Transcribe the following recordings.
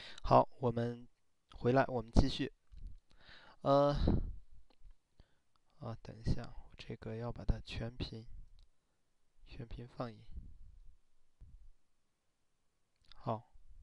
好，我们回来，我们继续。呃，等一下，我这个要把它全屏放映。好，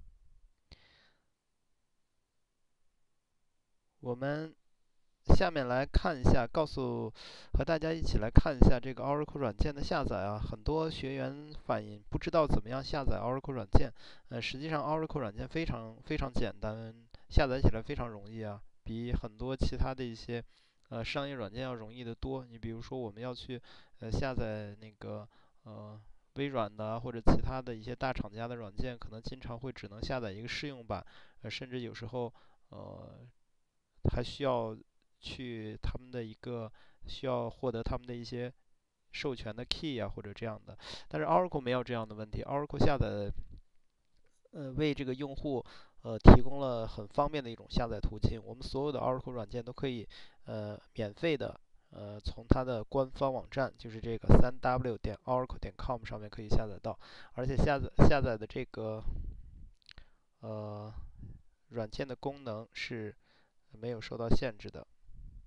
我们下面来看一下，和大家一起来看一下这个 Oracle 软件的下载啊。很多学员反映不知道怎么样下载 Oracle 软件。实际上 Oracle 软件非常非常简单，下载起来非常容易啊，比很多其他的一些商业软件要容易得多。你比如说我们要去下载那个呃微软的或者其他的一些大厂家的软件，可能经常会只能下载一个试用版，甚至有时候呃还需要他们的需要获得他们的一些授权的 key 啊或者这样的。但是 Oracle 没有这样的问题，Oracle 下载为这个用户提供了很方便的一种下载途径。我们所有的 Oracle 软件都可以免费的从它的官方网站，就是这个3w.oracle.com 上面可以下载到，而且下载的这个呃软件的功能是没有受到限制的。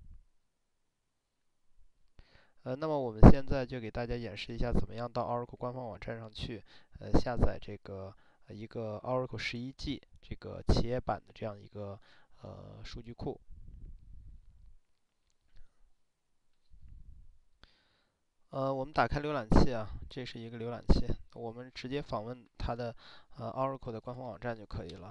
那么我们现在就给大家演示一下，怎么样到 Oracle 官方网站上去，下载这个一个 Oracle 11G 这个企业版的这样一个数据库。我们打开浏览器啊，这是一个浏览器，我们直接访问它的Oracle 的官方网站就可以了。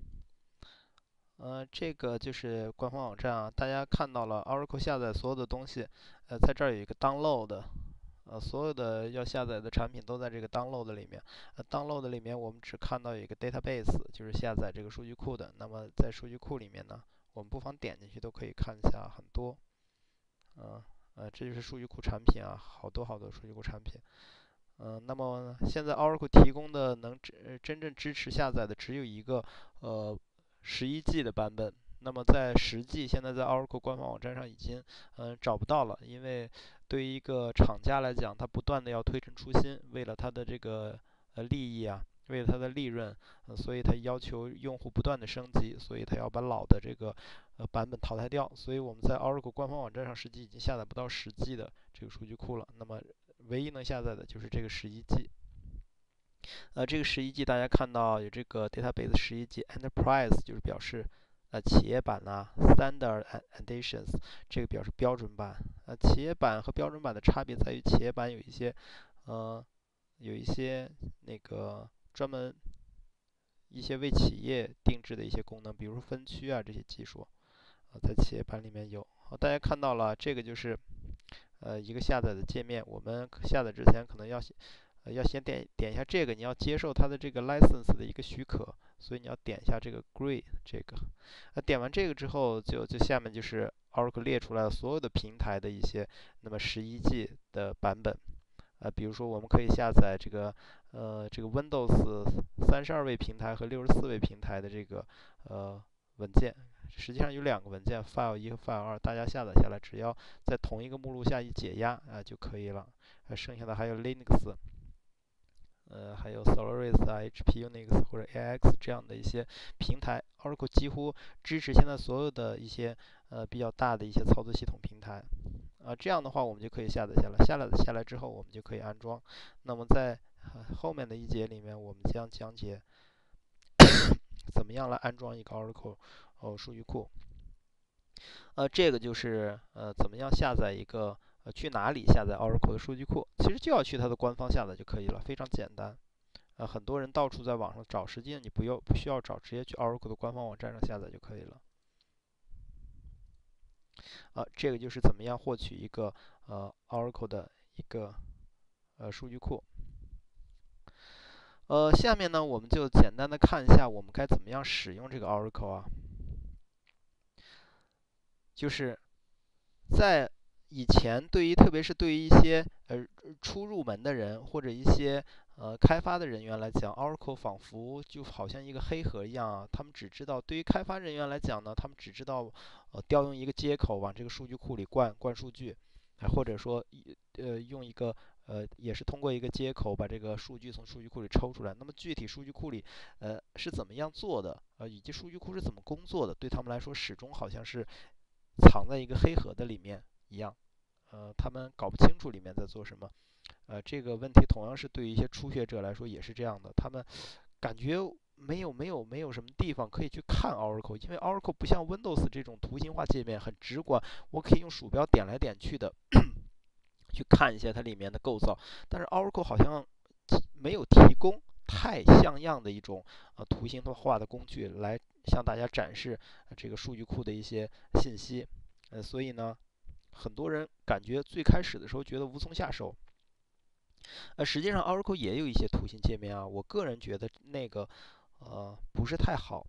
这个就是官方网站啊，大家看到了 Oracle 下载所有的东西，在这儿有一个 Download。所有的要下载的产品都在这个 download 里面。download 里面我们只看到有一个 database，就是下载这个数据库的。那么在数据库里面呢，我们不妨点进去都可以看一下很多。这就是数据库产品啊，好多好多数据库产品。那么现在 Oracle 提供的真正支持下载的只有一个11G 的版本。那么在10G 现在在 Oracle 官方网站上已经找不到了，因为对于一个厂家来讲，它不断的要推陈出新，为了它的这个利益啊，为了它的利润，所以它要求用户不断的升级，所以它要把老的这个版本淘汰掉。所以我们在 Oracle 官方网站上实际已经下载不到10G 的这个数据库了。那么唯一能下载的就是这个11G。这个11G 大家看到有这个 Database 11G Enterprise，就是表示企业版啦，Standard Editions 这个表示标准版。企业版和标准版的差别在于，企业版呃有一些那个专门一些为企业定制的一些功能，比如说分区啊这些技术，在企业版里面有。好，大家看到了，这个就是一个下载的界面。我们下载之前可能要先点一下这个，你要接受它的这个 license 的一个许可，所以你要点一下这个 agree 这个。点完这个之后，就下面就是 Oracle 列出来了所有的平台的一些那么11G 的版本。比如说我们可以下载这个 Windows 32位平台和64位平台的这个文件。实际上有两个文件，File 1和 File 2，大家下载下来，只要在同一个目录下一解压就可以了。剩下的还有 Linux，还有 Solaris 啊、HP Unix 或者 AIX 这样的一些平台，Oracle 几乎支持现在所有的一些比较大的一些操作系统平台。这样的话我们就可以下载下来，下载下来之后我们就可以安装。那么在后面的一节里面，我们将讲解怎么样来安装一个 Oracle 数据库。这个就是怎么样下载一个去哪里下载 Oracle 的数据库，其实就要去它的官方下载就可以了，非常简单。很多人到处在网上找，实际上你不需要找，直接去 Oracle 的官方网站上下载就可以了。这个就是怎么样获取一个Oracle 的一个数据库。下面呢我们就简单的看一下我们该怎么样使用这个 Oracle 啊，就是在以前，特别是对于一些初入门的人或者一些开发的人员来讲，Oracle 仿佛就好像一个黑盒一样啊。他们只知道，对于开发人员来讲呢，他们只知道调用一个接口往这个数据库里灌数据，或者说用一个也是通过一个接口把这个数据从数据库里抽出来。那么具体数据库里是怎么样做的，以及数据库是怎么工作的，对他们来说始终好像是藏在一个黑盒的里面一样。他们搞不清楚里面在做什么。这个问题同样是对于一些初学者来说也是这样的，他们感觉没有什么地方可以去看 Oracle，因为 Oracle 不像 Windows 这种图形化界面很直观，我可以用鼠标点来点去的去看一些它里面的构造，但是 Oracle 好像没有提供太像样的一种图形化的工具来向大家展示这个数据库的一些信息。所以呢，很多人感觉最开始的时候觉得无从下手。实际上 Oracle 也有一些图形界面啊，我个人觉得那个不是太好。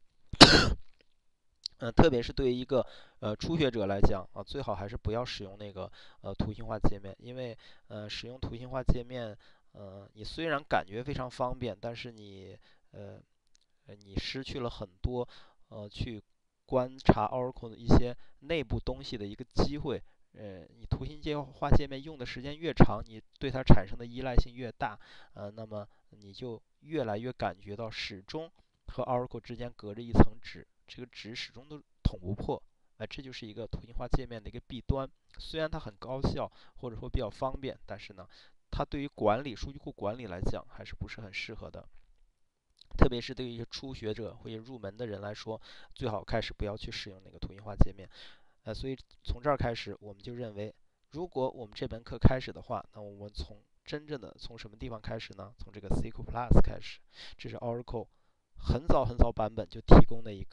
特别是对于一个初学者来讲啊，最好还是不要使用那个图形化界面，因为使用图形化界面，你虽然感觉非常方便，但是你失去了很多去观察 Oracle 的一些内部东西的一个机会。你图形化界面用的时间越长，你对它产生的依赖性越大，那么你就越来越感觉到始终和 Oracle 之间隔着一层纸，这个纸始终都捅不破。这就是一个图形化界面的一个弊端。虽然它很高效，或者说比较方便，但是呢，它对于管理数据库管理来讲还是不是很适合的。特别是对于一些初学者或者入门的人来说，最好开始不要去使用那个图形化界面。所以从这儿开始，我们就认为，如果我们这门课开始的话，那我们真正的从什么地方开始呢？从这个 SQL Plus 开始，这是 Oracle 很早很早版本就提供的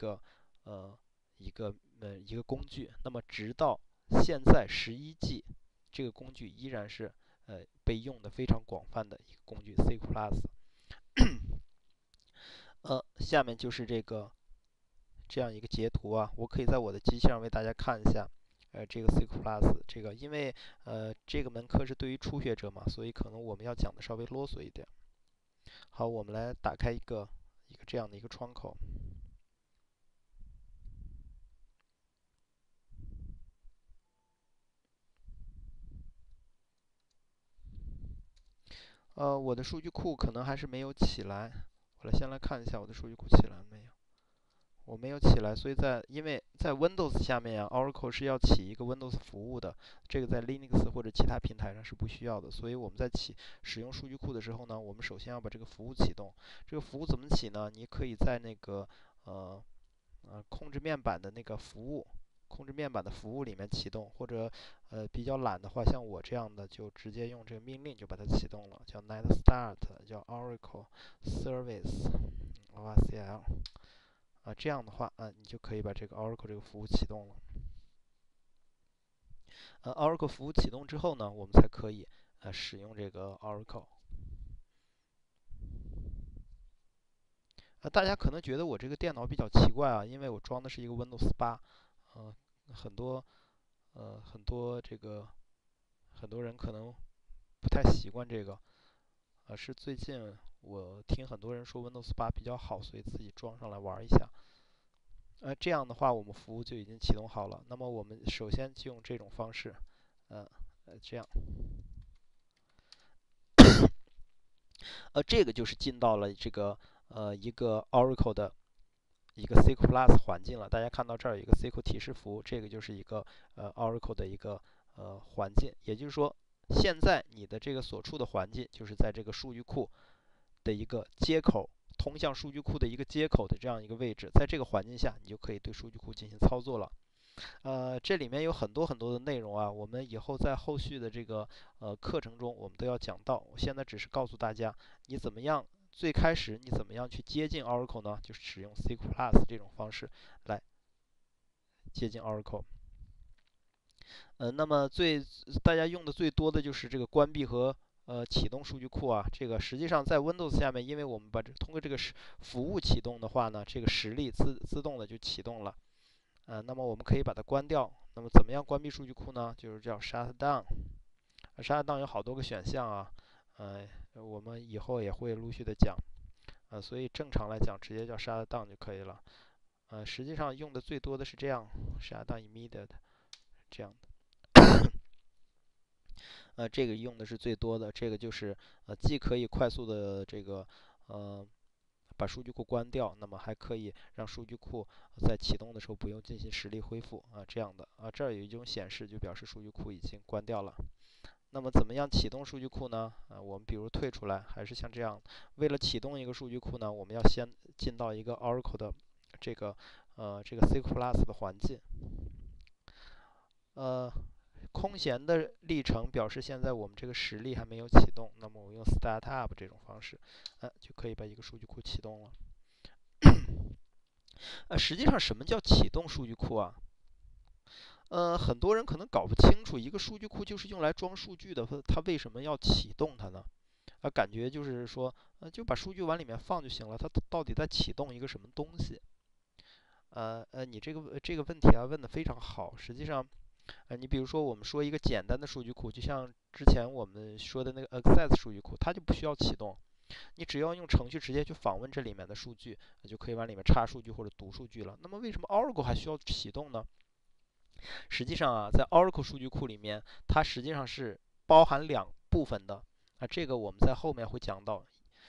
一个工具。那么直到现在11G，这个工具依然是被用的非常广泛的一个工具 SQL Plus。下面就是这样一个截图啊，我可以在我的机器上为大家看一下。这个 SQL Plus 这个，因为这个门课是对于初学者嘛，所以可能我们要讲的稍微啰嗦一点。好，我们来打开一个这样的一个窗口。我的数据库可能还是没有起来，我先来看一下我的数据库起来了没有。我没有起来，所以因为在 Windows 下面啊，Oracle 是要起一个 Windows 服务的，这个在 Linux 或者其他平台上是不需要的。所以我们在使用数据库的时候呢，我们首先要把这个服务启动。这个服务怎么起呢？你可以在那个控制面板的那个控制面板的服务里面启动，或者比较懒的话，像我这样的就直接用这个命令就把它启动了，叫 net start， 叫 Oracle Service ORCL。这样的话，你就可以把这个 Oracle 这个服务启动了。Oracle 服务启动之后呢，我们才可以使用这个 Oracle。大家可能觉得我这个电脑比较奇怪啊，因为我装的是一个 Windows 8，很多很多人可能不太习惯这个，是最近我听很多人说 Windows 8比较好，所以自己装上来玩一下。这样的话，我们服务就已经启动好了。那么我们首先就用这种方式，这样，这个就是进到了这个一个 Oracle 的一个 SQL Plus 环境了。大家看到这儿有一个 SQL 提示服务，这个就是一个Oracle 的一个环境。也就是说，现在你的这个所处的环境就是在这个数据库的一个接口，通向数据库的一个接口的这样一个位置。在这个环境下，你就可以对数据库进行操作了。这里面有很多很多的内容啊，我们以后在后续的这个课程中我们都要讲到。我现在只是告诉大家，你怎么样最开始你怎么样去接近 Oracle 呢？就是使用 SQL Plus 这种方式来接近 Oracle。那么大家用的最多的就是这个关闭和启动数据库啊。这个实际上在 Windows 下面，因为我们通过这个服务启动的话呢，这个实例自动的就启动了。那么我们可以把它关掉。那么怎么样关闭数据库呢？就是叫 shutdown。shutdown 有好多个选项啊，我们以后也会陆续的讲。所以正常来讲，直接叫 shutdown 就可以了。实际上用的最多的是这样 shutdown immediate 这样的。 这个用的是最多的，这个就是既可以快速的这个把数据库关掉，那么还可以让数据库在启动的时候不用进行实力恢复这样的这儿有一种显示就表示数据库已经关掉了。那么怎么样启动数据库呢？我们比如退出来，还是像这样，为了启动一个数据库呢，我们要先进到一个 Oracle 的这个 SQL Plus 的环境。空闲的历程表示现在我们这个实例还没有启动，那么我用 Startup 这种方式，就可以把一个数据库启动了。实际上什么叫启动数据库啊？很多人可能搞不清楚，一个数据库就是用来装数据的，它为什么要启动它呢？感觉就是说，就把数据往里面放就行了，它到底在启动一个什么东西？你这个问题问得非常好。实际上，你比如说我们说一个简单的数据库，就像之前我们说的那个 Access 数据库，它就不需要启动，你只要用程序直接去访问这里面的数据，就可以往里面插数据或者读数据了。那么为什么 Oracle 还需要启动呢？实际上在 Oracle 数据库里面，它实际上是包含两部分的这个我们在后面会讲到。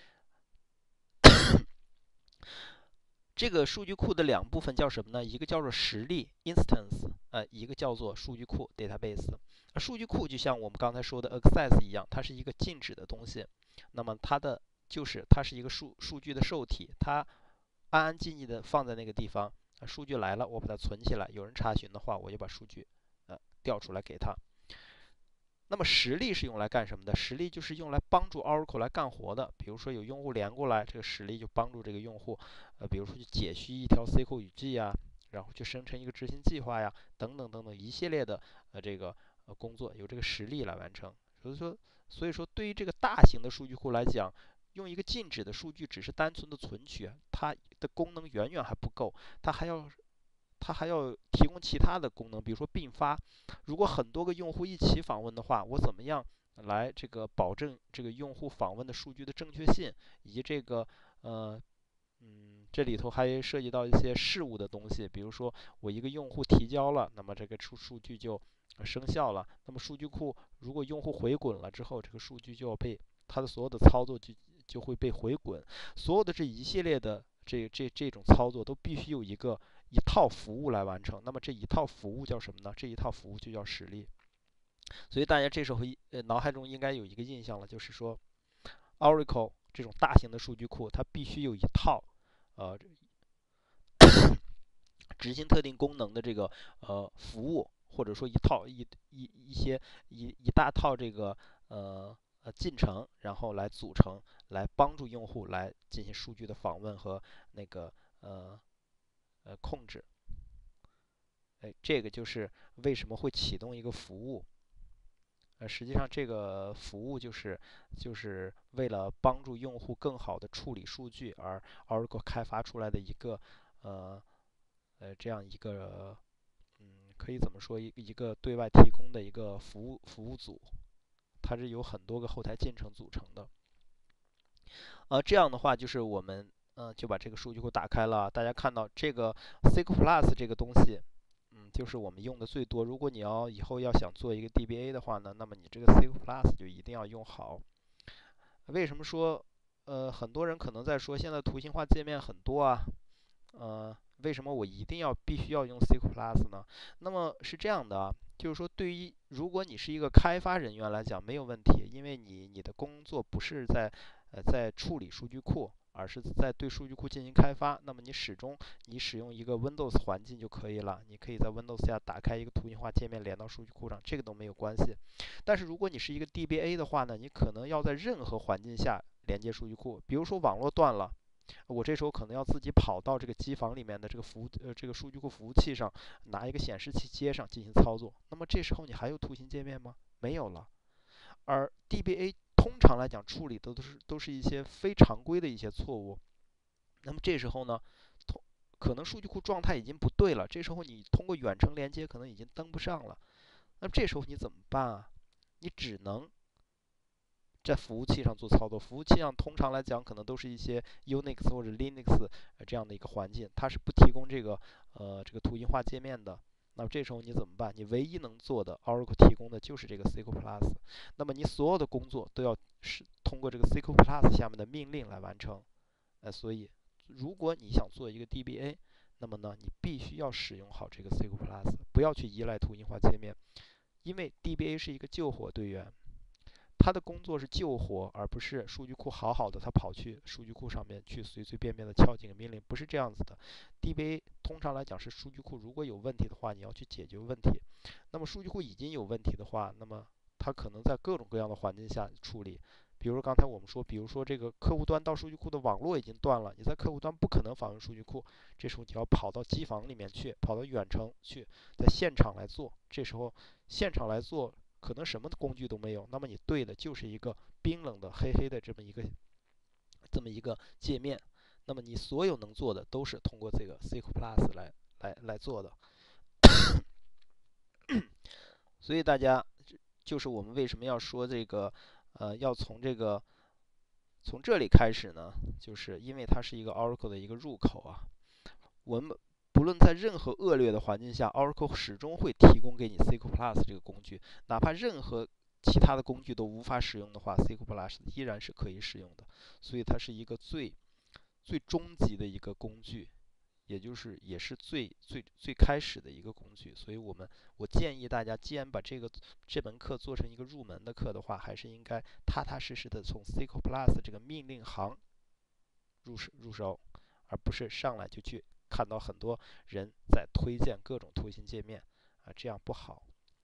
这个数据库的两部分叫什么呢？一个叫做实例 instance，一个叫做数据库 database。数据库就像我们刚才说的 access 一样，它是一个静止的东西。那么它是一个数据的受体，它安安静静的放在那个地方，数据来了我把它存起来，有人查询的话我就把数据调出来给他。那么实例是用来干什么的？实例就是用来帮助 Oracle 来干活的。比如说有用户连过来，这个实例就帮助这个用户，比如说去解析一条 SQL 语句呀，然后去生成一个执行计划呀，等等等等一系列的这个工作，由这个实例来完成。所以说对于这个大型的数据库来讲，用一个静止的数据只是单纯的存取，它的功能远远还不够，它还要提供其他的功能，比如说并发。如果很多个用户一起访问的话，我怎么样来这个保证这个用户访问的数据的正确性，以及这个这里头还涉及到一些事务的东西，比如说我一个用户提交了，那么这个数据就生效了。那么数据库如果用户回滚了之后，这个数据就要被它的所有的操作就会被回滚，所有的这一系列的这种操作都必须有一套服务来完成。那么这一套服务叫什么呢？这一套服务就叫实例。所以大家这时候脑海中应该有一个印象了，就是说 Oracle 这种大型的数据库，它必须有一套执行特定功能的这个服务，或者说一大套这个进程，然后来组成，来帮助用户来进行数据的访问和那个控制。这个就是为什么会启动一个服务。实际上这个服务就是为了帮助用户更好的处理数据而 Oracle 开发出来的一个这样一个可以怎么说一个对外提供的一个服务组，它是由很多个后台进程组成的。这样的话就是我们就把这个数据库打开了，大家看到这个 SQL Plus 这个东西。就是我们用的最多。如果你以后要想做一个 DBA 的话呢，那么你这个 SQL Plus 就一定要用好。为什么说很多人可能在说现在图形化界面很多啊，为什么我必须要用 SQL Plus 呢？那么是这样的就是说如果你是一个开发人员来讲没有问题，因为你的工作不是在处理数据库，而是在对数据库进行开发，那么你使用一个 Windows 环境就可以了。你可以在 Windows 下打开一个图形化界面连到数据库上，这个都没有关系。但是如果你是一个 DBA 的话呢，你可能要在任何环境下连接数据库，比如说网络断了，我这时候可能要自己跑到这个机房里面的这个数据库服务器上，拿一个显示器接上进行操作。那么这时候你还有图形界面吗？没有了。而 DBA 通常来讲处理的都是一些非常规的一些错误。那么这时候呢，可能数据库状态已经不对了，这时候你通过远程连接可能已经登不上了。那么这时候你怎么办啊？你只能在服务器上做操作。服务器上通常来讲可能都是一些 Unix 或者 Linux 这样的一个环境，它是不提供这个图形化界面的。 那么这时候你怎么办？你唯一能做的 Oracle 提供的就是这个 SQL Plus，那么你所有的工作都要通过这个 SQL Plus 下面的命令来完成。所以如果你想做一个 DBA，那么呢，你必须要使用好这个 SQL Plus，不要去依赖图形化界面，因为 DBA 是一个救火队员，他的工作是救火，而不是数据库好好的他跑去数据库上面去随随便便的敲几个命令，不是这样子的。DBA 通常来讲是数据库如果有问题的话，你要去解决问题。那么数据库已经有问题的话，那么它可能在各种各样的环境下处理。比如刚才我们说，比如说这个客户端到数据库的网络已经断了，你在客户端不可能访问数据库，这时候你要跑到机房里面去，跑到远程去，在现场来做。这时候现场来做，可能什么工具都没有，那么你对的就是一个冰冷的黑黑的这么一个界面。那么你所有能做的都是通过这个 SQL Plus 来做的。所以大家就是我们为什么要说这个要从这里开始呢？就是因为它是一个 Oracle 的一个入口啊。我们不论在任何恶劣的环境下，Oracle 始终会提供给你 SQL Plus 这个工具，哪怕任何其他的工具都无法使用的话，SQL Plus 依然是可以使用的。所以它是一个最终极的一个工具，也是最开始的一个工具。所以我建议大家，既然把这门课做成一个入门的课的话，还是应该踏踏实实的从 SQL Plus 这个命令行入手，而不是上来就去看到很多人在推荐各种图形界面这样不好。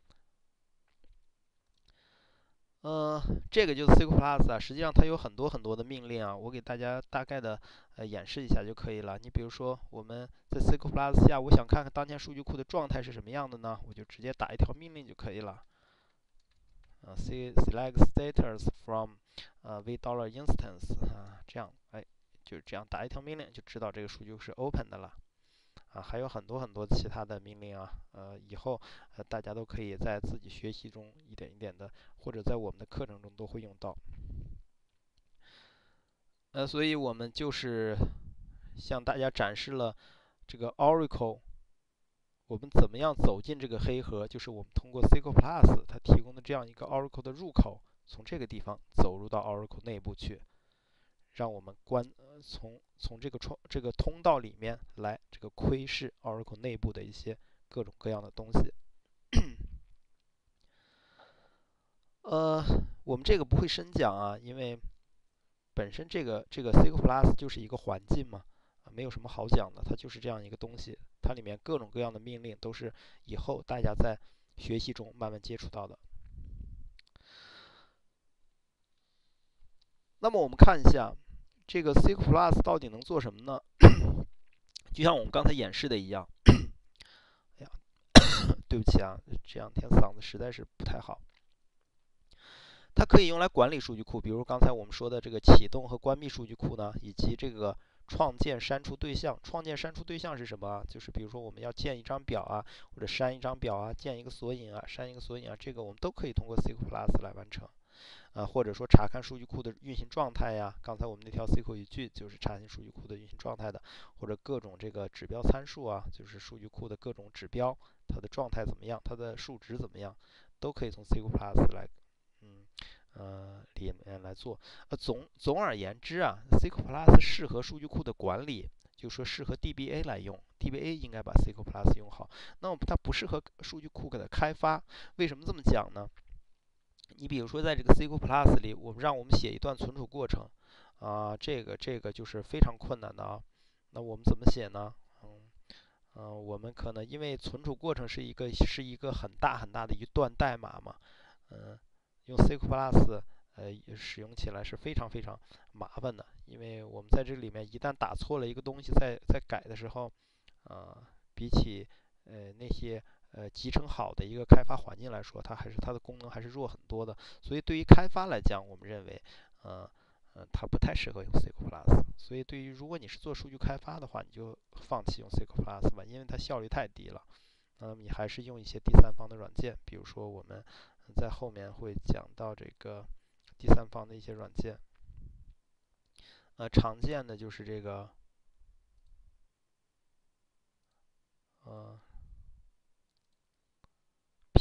这个就是 SQL Plus 啊，实际上它有很多很多的命令啊，我给大家大概的演示一下就可以了。你比如说我们在 SQL Plus 下，我想看看当前数据库的状态是什么样的呢？我就直接打一条命令就可以了。select status from v$instance 这样，就是这样打一条命令就知道这个数据是 open 的了。还有很多很多其他的命令啊，以后大家都可以在自己学习中一点一点的，或者在我们的课程中都会用到。所以我们就是向大家展示了这个 Oracle， 我们怎么样走进这个黑盒，就是我们通过 SQL Plus 它提供的这样一个 Oracle 的入口，从这个地方走入到 Oracle 内部去。让我们从这个通道里面来这个窥视 Oracle 内部的一些各种各样的东西。我们这个不会深讲啊，因为本身这个 SQL Plus 就是一个环境嘛，没有什么好讲的，它就是这样一个东西，它里面各种各样的命令都是以后大家在学习中慢慢接触到的。那么我们看一下这个 SQL Plus 到底能做什么呢？就像我们刚才演示的一样，哎呀，对不起啊，这两天嗓子实在是不太好。它可以用来管理数据库，比如刚才我们说的这个启动和关闭数据库呢，以及这个创建、删除对象。创建、删除对象是什么？就是比如说我们要建一张表啊，或者删一张表啊，建一个索引啊，删一个索引啊，这个我们都可以通过 SQL Plus 来完成。或者说查看数据库的运行状态呀，刚才我们那条 SQL 语句就是查询数据库的运行状态的，或者各种这个指标参数啊，就是数据库的各种指标，它的状态怎么样，它的数值怎么样，都可以从 SQL Plus 来，里面来做。总而言之啊，SQL Plus 适合数据库的管理，就说适合 DBA 来用，DBA 应该把 SQL Plus 用好。那么它不适合数据库的开发，为什么这么讲呢？你比如说，在这个 SQL Plus 里，让我们写一段存储过程，这个就是非常困难的啊。那我们怎么写呢？我们可能因为存储过程是一个很大很大的一段代码嘛，用 SQL Plus 使用起来是非常非常麻烦的，因为我们在这里面一旦打错了一个东西，在改的时候，比起那些集成好的一个开发环境来说，它的功能还是弱很多的。所以对于开发来讲，我们认为，它不太适合用 SQL Plus。所以如果你是做数据开发的话，你就放弃用 SQL Plus 吧，因为它效率太低了。你还是用一些第三方的软件，比如说我们在后面会讲到这个第三方的一些软件。常见的就是这个，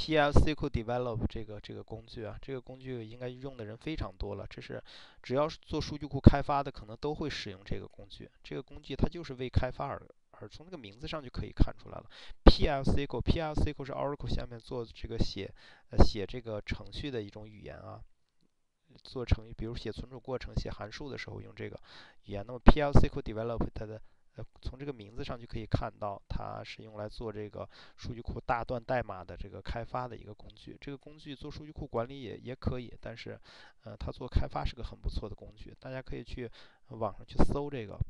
PL/SQL Develop 这个工具啊，这个工具应该用的人非常多了。这是只要是做数据库开发的，可能都会使用这个工具。这个工具它就是为开发而从这个名字上就可以看出来了。PL/SQL 是 Oracle 下面做这个写这个程序的一种语言啊。做程序，比如写存储过程、写函数的时候用这个语言。那么 PL/SQL Develop 它的从这个名字上就可以看到，它是用来做这个数据库大段代码的这个开发的一个工具。这个工具做数据库管理也可以，但是它做开发是个很不错的工具。大家可以去网上去搜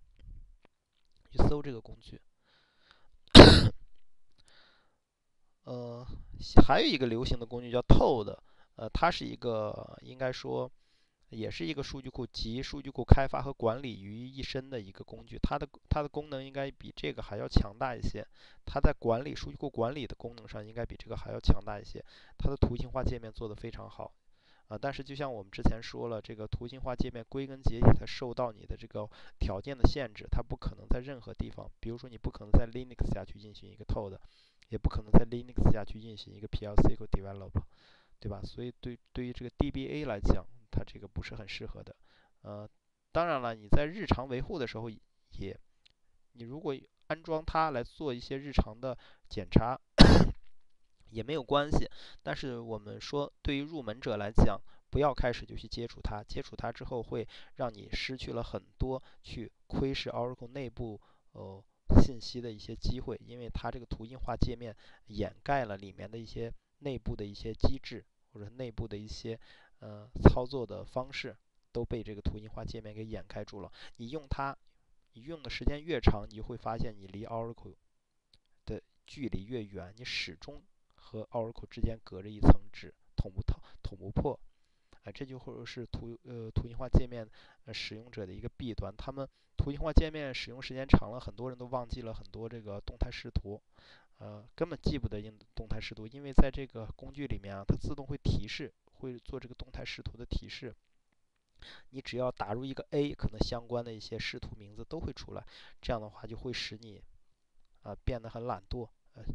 这个工具。还有一个流行的工具叫 Toad，它是一个应该说也是一个数据库集数据库开发和管理于一身的一个工具。它的功能应该比这个还要强大一些。它在管理数据库管理的功能上应该比这个还要强大一些。它的图形化界面做得非常好。但是就像我们之前说了，这个图形化界面归根结底它受到你的这个条件的限制，它不可能在任何地方，比如说你不可能在 Linux 下去运行一个 Toad，也不可能在 Linux 下去运行一个 PL/SQL Develop，对吧？所以对于这个 DBA 来讲，它这个不是很适合的。当然了，你在日常维护的时候你如果安装它来做一些日常的检查也没有关系。但是我们说，对于入门者来讲，不要开始就去接触它，接触它之后会让你失去了很多去窥视 Oracle 内部信息的一些机会，因为它这个图形化界面掩盖了里面的一些内部的一些机制或者内部的一些操作的方式都被这个图形化界面给掩盖住了。你用的时间越长，你就会发现你离 Oracle 的距离越远，你始终和 Oracle 之间隔着一层纸，捅不破。这就会是图形化界面使用者的一个弊端。他们图形化界面使用时间长了，很多人都忘记了很多这个动态视图，根本记不得动态视图，因为在这个工具里面啊，它自动会提示，会做这个动态视图的提示。你只要打入一个 A，可能相关的一些视图名字都会出来。这样的话就会使你变得很懒惰，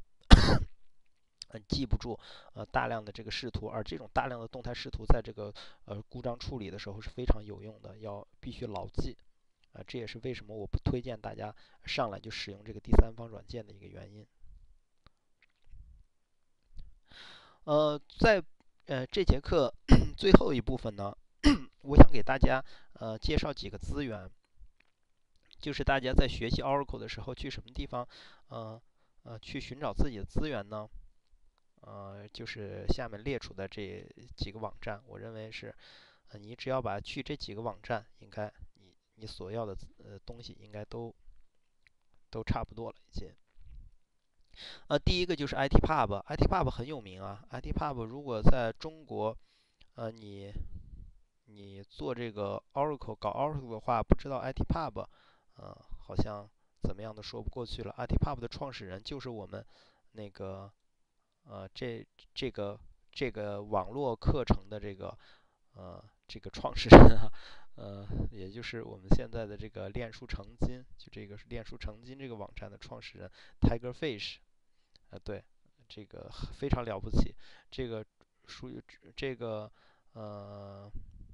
记不住大量的这个视图，而这种大量的动态视图在这个故障处理的时候是非常有用的，必须牢记。这也是为什么我不推荐大家上来就使用这个第三方软件的一个原因。在这节课最后一部分呢，我想给大家介绍几个资源，就是大家在学习 Oracle 的时候去什么地方去寻找自己的资源呢？就是下面列出的这几个网站，我认为是你只要去这几个网站，应该你所要的东西应该都差不多了已经。第一个就是 ITpub 很有名啊。ITpub 如果在中国，你做这个 Oracle 搞 Oracle 的话，不知道 ITpub，好像怎么样都说不过去了。ITpub 的创始人就是我们那个这个网络课程的这个创始人啊，也就是我们现在的这个链书成金，就这个是链书成金这个网站的创始人 Tigerfish，对，这个非常了不起。这个属于这个呃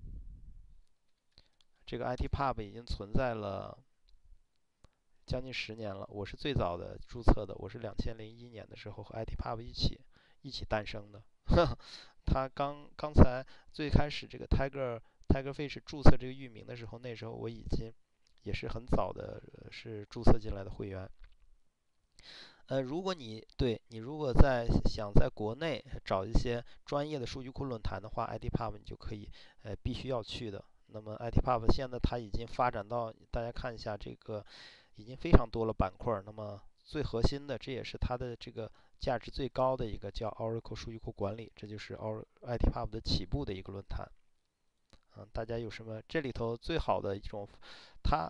这个 ITpub 已经存在了将近10年了。我是最早的注册的，我是2001年的时候和 ITpub 一起诞生的。他刚才最开始这个 Tigerfish 注册这个域名的时候，那时候我已经也是很早的是注册进来的会员。如果你如果想在国内找一些专业的数据库论坛的话，ITpub 你就可以必须要去的。那么 ITpub 现在它已经发展到，大家看一下这个已经非常多了板块。那么最核心的，这也是它的这个价值最高的一个叫 Oracle 数据库管理，这就是 ITpub 的起步的一个论坛。大家有什么这里头最好的一种，它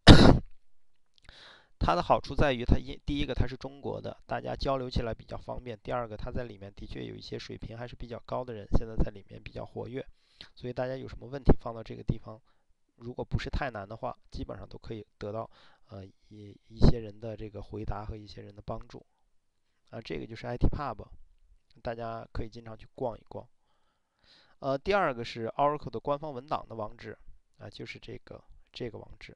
它的好处在于第一个它是中国的，大家交流起来比较方便；第二个它在里面的确有一些水平还是比较高的人，现在在里面比较活跃，所以大家有什么问题放到这个地方，如果不是太难的话，基本上都可以得到一些人的这个回答和一些人的帮助。这个就是 ITpub。 大家可以经常去逛一逛。第二个是 Oracle 的官方文档的网址就是这个网址，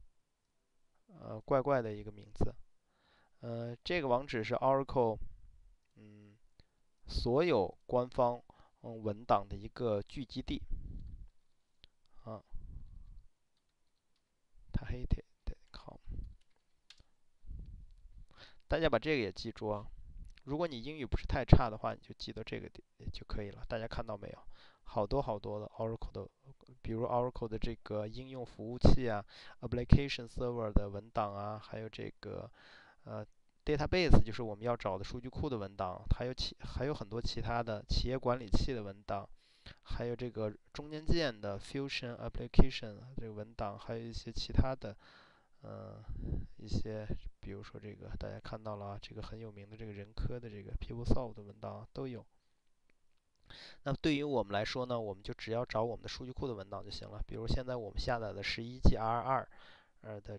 怪怪的一个名字。这个网址是 Oracle 嗯所有官方文档的一个聚集地啊，Tahiti.com，大家把这个也记住啊。如果你英语不是太差的话，你就记得这个就可以了。大家看到没有？好多好多的 Oracle 的，比如 Oracle 的这个应用服务器啊，Application Server 的文档啊，还有这个Database 就是我们要找的数据库的文档，还有很多其他的企业管理器的文档，还有这个中间件的 Fusion Application 这个文档，还有一些其他的一些，比如说这个大家看到了啊，这个很有名的这个人科的这个 PeopleSoft 的文档都有。那对于我们来说呢，我们就只要找我们的数据库的文档就行了。比如现在我们下载的11G R2的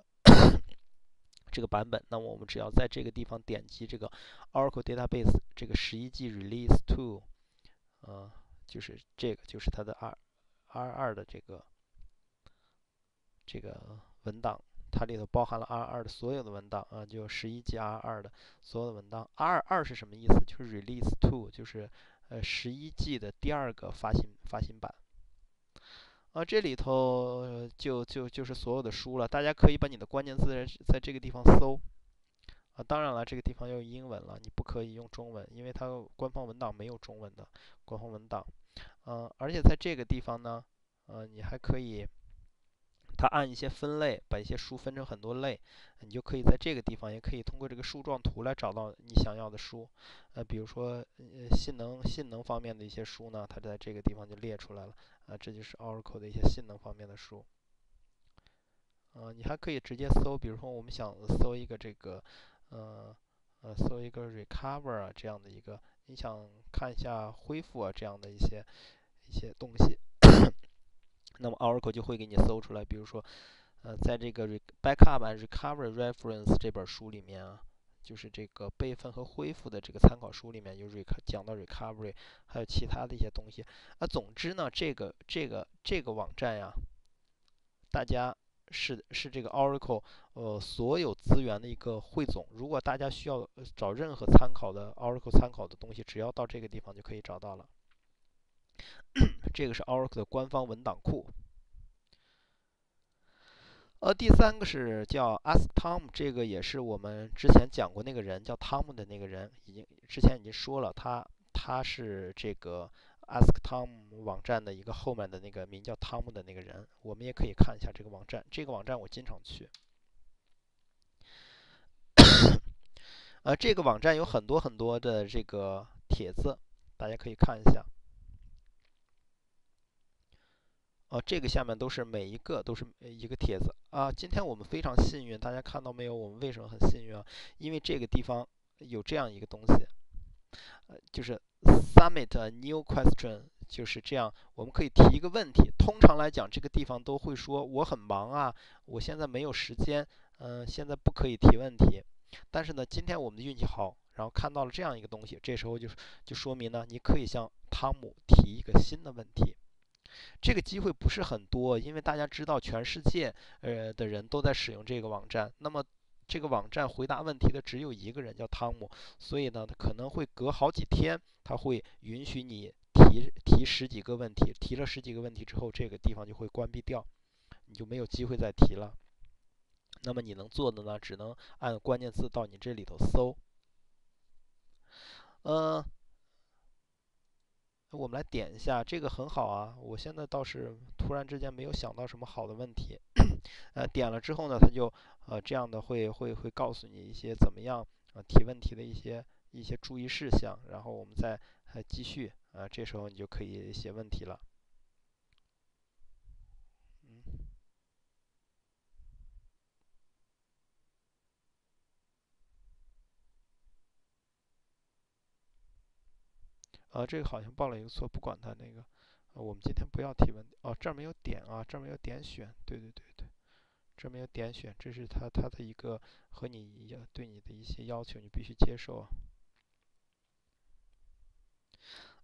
这个版本，那么我们只要在这个地方点击这个 Oracle Database 这个11G Release 2，就是这个就是它的R2的这个文档，它里头包含了 R2的所有的文档就11G R2的所有的文档。R2是什么意思？就是 Release 2，就是11G 的第二个发行版。这里头就是所有的书了，大家可以把你的关键字在这个地方搜当然了，这个地方要用英文了，你不可以用中文，因为它官方文档没有中文的官方文档。而且在这个地方呢，你还可以它按一些分类，把一些书分成很多类，你就可以在这个地方，也可以通过这个树状图来找到你想要的书。比如说信能方面的一些书呢，它在这个地方就列出来了。这就是 Oracle 的一些信能方面的书。你还可以直接搜，比如说我们想搜一个这个，搜一个 recover 这样的一个，你想看一下恢复这样的一些东西，那么 Oracle 就会给你搜出来。比如说，在这个 Backup and Recovery Reference 这本书里面就是这个备份和恢复的这个参考书里面有讲到 recovery，还有其他的一些东西。总之呢，这个网站呀，大家是这个 Oracle 所有资源的一个汇总。如果大家需要找任何参考的 Oracle 参考的东西，只要到这个地方就可以找到了。这个是 Oracle 的官方文档库。第三个是叫 Ask Tom， 这个也是我们之前讲过那个人叫汤姆的那个人，之前已经说了，他是这个 Ask Tom 网站的一个后面的那个名叫汤姆的那个人。我们也可以看一下这个网站，这个网站我经常去。这个网站有很多很多的这个帖子，大家可以看一下。这个下面都是每一个都是一个帖子今天我们非常幸运，大家看到没有？我们为什么很幸运啊？因为这个地方有这样一个东西，就是 Submit a new question， 就是这样，我们可以提一个问题。通常来讲，这个地方都会说我很忙我现在没有时间，现在不可以提问题。但是呢，今天我们的运气好，然后看到了这样一个东西，这时候就说明呢，你可以向汤姆提一个新的问题。这个机会不是很多，因为大家知道全世界的人都在使用这个网站，那么这个网站回答问题的只有一个人叫汤姆，所以呢可能会隔好几天，他会允许你提十几个问题，提了十几个问题之后，这个地方就会关闭掉，你就没有机会再提了。那么你能做的呢，只能按关键字到你这里头搜。我们来点一下，这个很好啊！我现在倒是突然之间没有想到什么好的问题。点了之后呢，它就这样的会告诉你一些怎么样提问题的一些注意事项，然后我们再继续这时候你就可以写问题了。这个好像报了一个错，不管它那个。我们今天不要提问这儿没有点这儿没有点选，对对对对，这儿没有点选，这是它的一个和你对你的一些要求，你必须接受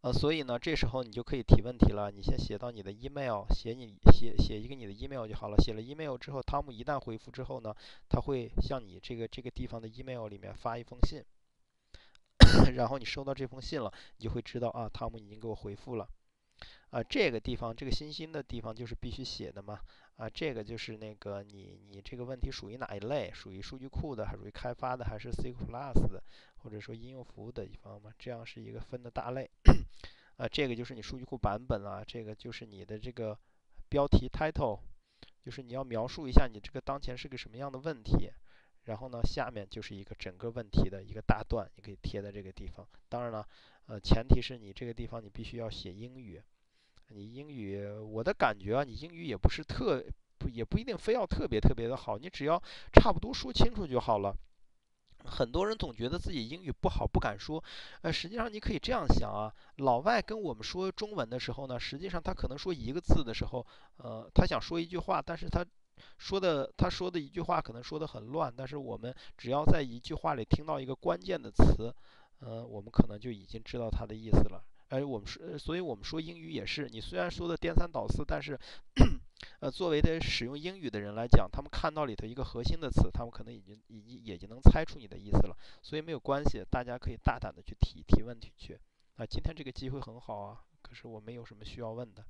所以呢，这时候你就可以提问题了。你先写到你的 email，写一个你的 email 就好了。写了 email 之后，汤姆一旦回复之后呢，他会向你这个地方的 email 里面发一封信，然后你收到这封信了，你就会知道啊，汤姆已经给我回复了。这个地方这个星星的地方就是必须写的嘛。这个就是那个你这个问题属于哪一类？属于数据库的，还属于开发的，还是 C++ 的，或者说应用服务的一方嘛？这样是一个分的大类。这个就是你数据库版本啊，这个就是你的这个标题 title，就是你要描述一下你这个当前是个什么样的问题。然后呢，下面就是一个整个问题的一个大段，你可以贴在这个地方。当然了，前提是你这个地方你必须要写英语。你英语，我的感觉啊，你英语也不是也不一定非要特别特别的好，你只要差不多说清楚就好了。很多人总觉得自己英语不好，不敢说。实际上你可以这样想啊，老外跟我们说中文的时候呢，实际上他可能说一个字的时候，他想说一句话，但是他说的一句话可能说的很乱，但是我们只要在一句话里听到一个关键的词，我们可能就已经知道它的意思了。所以我们说英语也是，你虽然说的颠三倒四，但是作为的使用英语的人来讲，他们看到里头一个核心的词，他们可能已经能猜出你的意思了。所以没有关系，大家可以大胆的去提问题去。今天这个机会很好啊，可是我没有什么需要问的。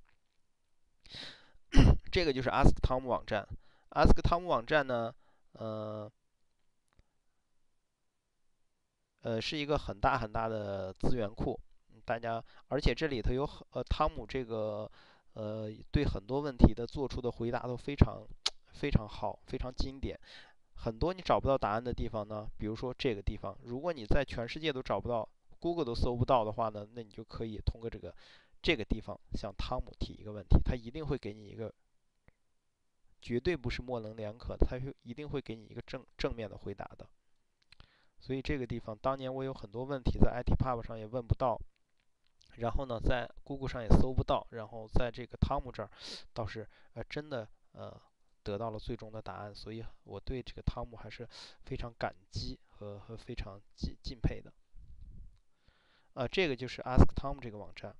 这个就是 Ask Tom 网站。Ask Tom 网站呢，呃是一个很大很大的资源库。而且这里头有汤姆这个对很多问题的做出的回答都非常非常好，非常经典。很多你找不到答案的地方呢，比如说这个地方，如果你在全世界都找不到，Google 都搜不到的话呢，那你就可以通过这个地方向汤姆提一个问题，他一定会给你一个绝对不是模棱两可的，他一定会给你一个正面的回答的。所以这个地方，当年我有很多问题在 ITpub 上也问不到，然后呢，在 Google 上也搜不到，然后在这个汤姆这儿，倒是真的得到了最终的答案，所以我对这个汤姆还是非常感激和非常敬佩的。这个就是 Ask Tom 这个网站。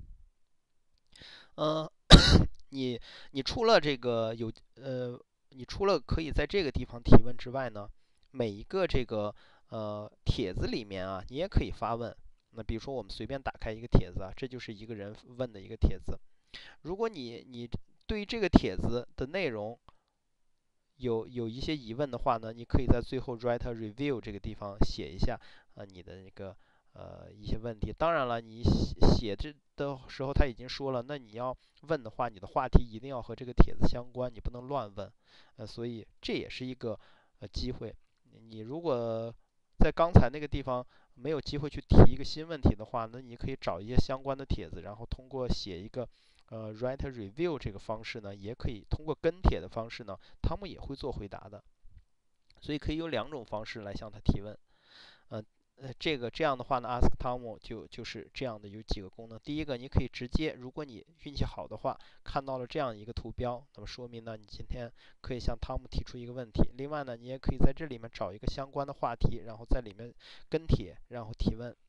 呃，你你除了这个你除了可以在这个地方提问之外呢，每一个这个帖子里面啊，你也可以发问。那比如说我们随便打开一个帖子啊，这就是一个人问的一个帖子。如果你对于这个帖子的内容有一些疑问的话呢，你可以在最后 write a review 这个地方写一下你的那个一些问题。当然了，你写这的时候他已经说了，那你要问的话，你的话题一定要和这个帖子相关，你不能乱问。所以这也是一个机会。你如果在刚才那个地方没有机会去提一个新问题的话，那你可以找一些相关的帖子，然后通过写一个write a review 这个方式呢，也可以通过跟帖的方式呢，汤姆也会做回答的。所以可以有两种方式来向他提问。这样的话呢，Ask Tom 就是这样的，有几个功能。第一个，你可以直接，如果你运气好的话，看到了这样一个图标，那么说明呢，你今天可以向汤姆提出一个问题。另外呢，你也可以在这里面找一个相关的话题，然后在里面跟帖，然后提问。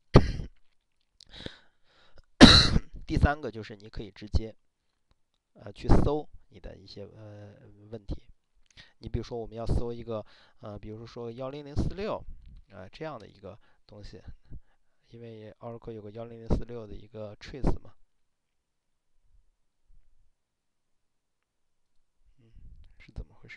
第三个就是你可以直接去搜你的一些问题。你比如说我们要搜一个比如说10046这样的一个东西，因为 Oracle 有个10046的一个 trace 嘛。是怎么回事？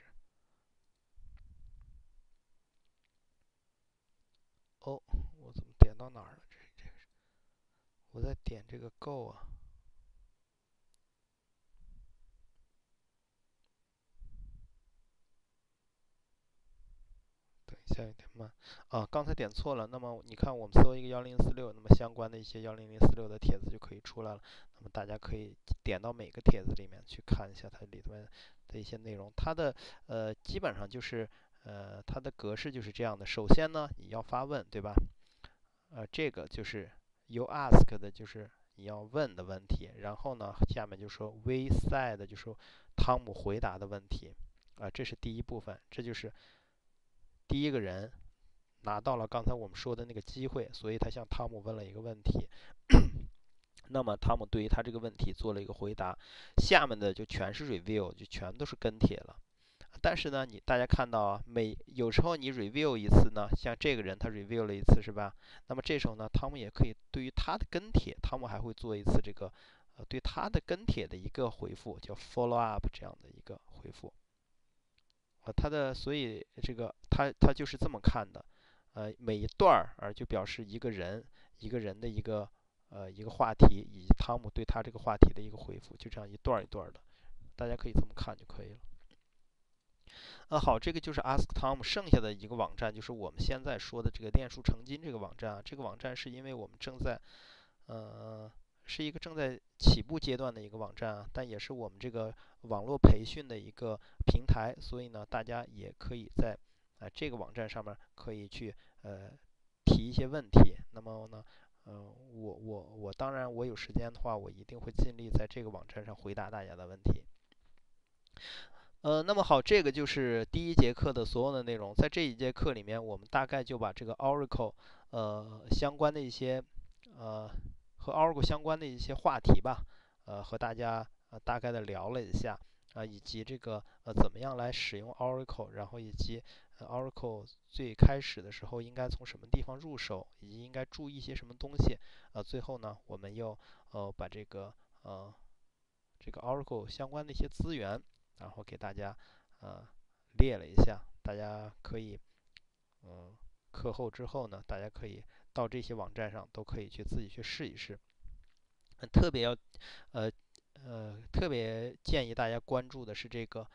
哦，我怎么点到哪儿了？我在点这个 Go 啊。等一下，有点慢刚才点错了。那么你看，我们搜一个1046，那么相关的一些10046的帖子就可以出来了。那么大家可以点到每个帖子里面去看一下它里面的一些内容。它的基本上就是它的格式就是这样的。首先呢，你要发问，对吧？这个就是 you ask 的，就是你要问的问题。然后呢，下面就说 we said，就说汤姆回答的问题。这是第一部分，这就是第一个人拿到了刚才我们说的那个机会，所以他向汤姆问了一个问题。 那么汤姆对于他这个问题做了一个回答，下面的就全是 review， 就全都是跟帖了。但是呢，大家看到啊，有时候你 review 一次呢，像这个人他 review 了一次是吧？那么这时候呢，汤姆也可以对于他的跟帖，汤姆还会做一次这个对他的跟帖的一个回复，叫 follow up 这样的一个回复。所以这个他就是这么看的，每一段儿就表示一个人的一个话题，以及汤姆对他这个话题的一个回复，就这样一段一段的，大家可以这么看就可以了。好，这个就是 Ask Tom， 剩下的一个网站就是我们现在说的这个链数成金这个网站啊。这个网站是因为我们是一个正在起步阶段的一个网站啊，但也是我们这个网络培训的一个平台，所以呢，大家也可以在这个网站上面可以去提一些问题。那么呢，我当然我有时间的话，我一定会尽力在这个网站上回答大家的问题。那么好，这个就是第一节课的所有的内容。在这一节课里面，我们大概就把这个 Oracle 相关的一些和 Oracle 相关的一些话题吧，和大家大概的聊了一下以及这个怎么样来使用 Oracle， 然后以及Oracle 最开始的时候应该从什么地方入手，以及应该注意一些什么东西。最后呢，我们又把这个 Oracle 相关的一些资源。然后给大家列了一下，大家可以课后之后呢，大家可以到这些网站上都可以去自己去试一试。特别要特别建议大家关注的是这个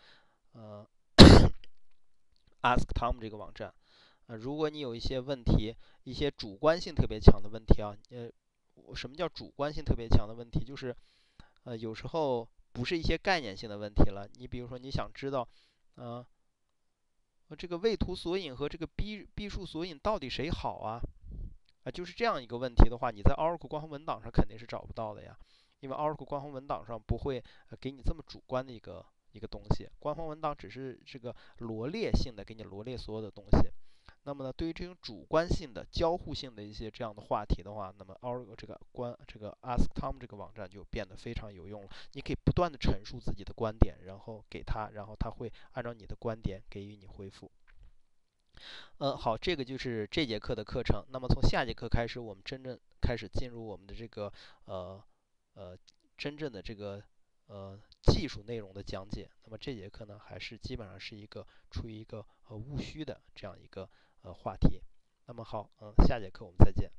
Ask Tom 这个网站。如果你有一些问题，一些主观性特别强的问题啊，什么叫主观性特别强的问题？就是有时候不是一些概念性的问题了。你比如说，你想知道，这个位图索引和这个逼数索引到底谁好啊？就是这样一个问题的话，你在 Oracle 官方文档上肯定是找不到的呀，因为 Oracle 官方文档上不会给你这么主观的一个东西，官方文档只是这个罗列性的给你罗列所有的东西。那么呢，对于这种主观性的、交互性的一些这样的话题的话，那么 Oracle 这个 Ask Tom 这个网站就变得非常有用了。你可以不断的陈述自己的观点，然后给他，然后他会按照你的观点给予你回复。好，这个就是这节课的课程。那么从下节课开始，我们真正开始进入我们的这个真正的这个技术内容的讲解。那么这节课呢，还是基本上是处于一个务虚的这样一个话题。那么好，下节课我们再见。